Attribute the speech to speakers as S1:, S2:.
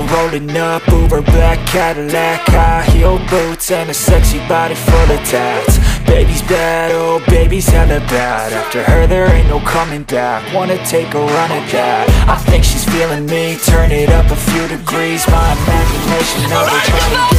S1: rolling up, Uber black Cadillac, high heel boots and a sexy body full of tats. Baby's bad, oh baby's hella bad. After her there ain't no coming back. Wanna take a run at that. I think she's feeling me. Turn it up a few degrees. My imagination never trying to get